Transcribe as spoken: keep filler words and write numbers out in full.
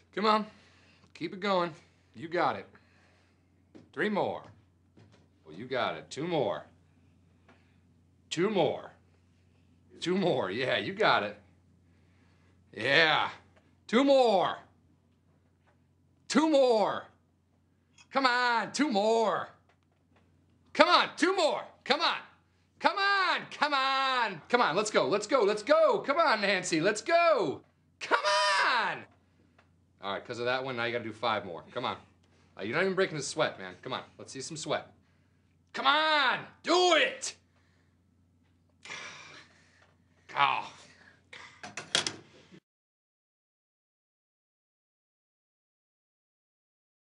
Come on. Keep it going. You got it. Three more. Well, you got it. Two more. Two more. Two more. Yeah, you got it. Yeah. Two more. Two more. Come on. Two more. Come on. Two more. Come on. Come on. Come on. Come on. Let's go. Let's go. Let's go. Come on, Nancy. Let's go. Come on. All right, because of that one, now you got to do five more. Come on. Uh, you're not even breaking the sweat, man. Come on. Let's see some sweat. Come on. Do it. Oh.